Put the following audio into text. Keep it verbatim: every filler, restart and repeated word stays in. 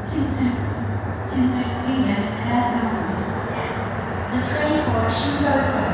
신설, 신설역에 열차가 들어오고 있습니다. The train for 신설역